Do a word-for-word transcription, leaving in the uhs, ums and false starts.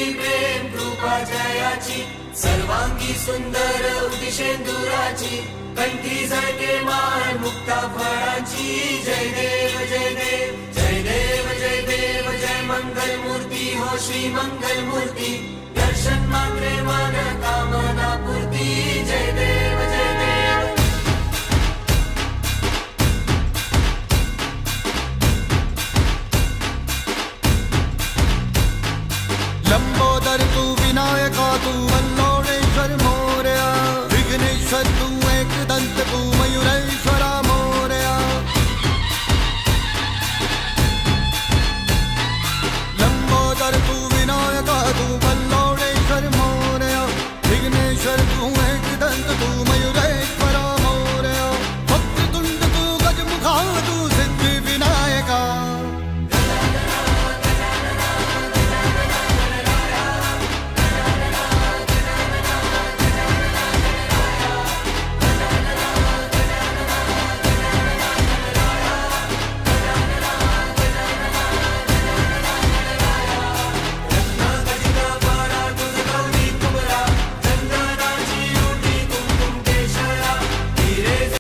प्रेम कृपा जयाची सर्वांगी सुंदर उदिशेंदुराची कंठी झळके मान मुक्ता फळाची जय देव जय देव जय देव जय देव जय मंगल मूर्ती हो श्री मंगल मूर्ती दर्शन मात्रे मान